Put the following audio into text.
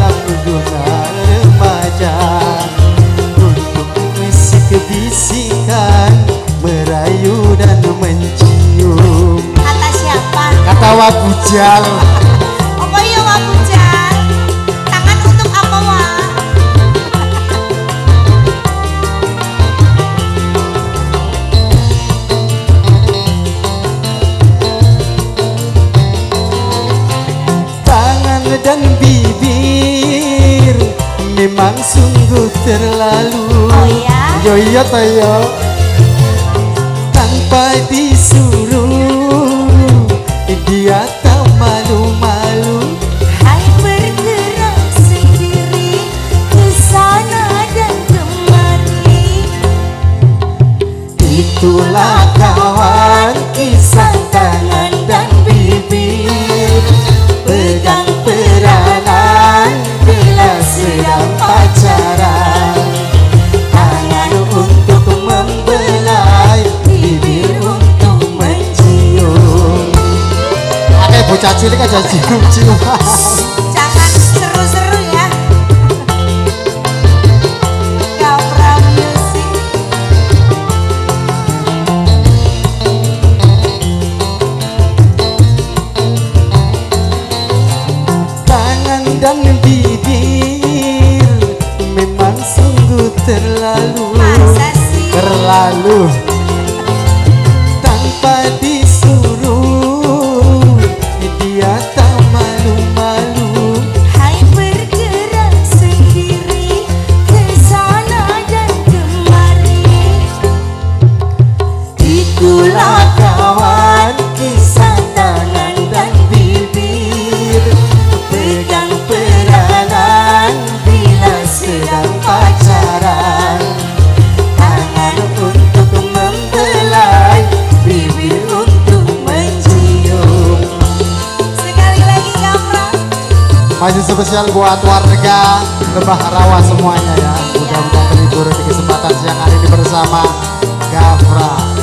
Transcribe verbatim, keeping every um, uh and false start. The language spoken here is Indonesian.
guna remaja untuk musik bisikan merayu dan mencium. Kata siapa? Kata Wabujal. Apa iya Wabujal? Tangan untuk apa Wak? Tangan dan bibir memang sungguh terlalu. Oh ya? Yo iya tayo. Tanpa disuruh dia tak malu-malu. Hai bergerak sendiri ke sana dan kemari. Itulah kawan kisah tangan dan bibir, pegang peranan bila sedang pacaran. Tangan untuk membelai, bibir untuk mencium. Ada bocah cilik aja cium-ciuman. Jangan seru-seru ya. Gapra Music. Tangan dan bibir memang sungguh terlalu. Masa sih? Terlalu. Tanpa disuruh dia tak malu-malu. Hai bergerak sendiri ke sana dan kemari. Itulah kawan kisah tangan dan bibir, pegang peranan bila sedang pacaran. Tangan untuk membelai, bibir untuk mencium. Sekali lagi Gapra. Masih spesial buat warga Lembah Rawa semuanya ya. Mudah-mudahan terhibur di kesempatan siang hari ini bersama Gapra.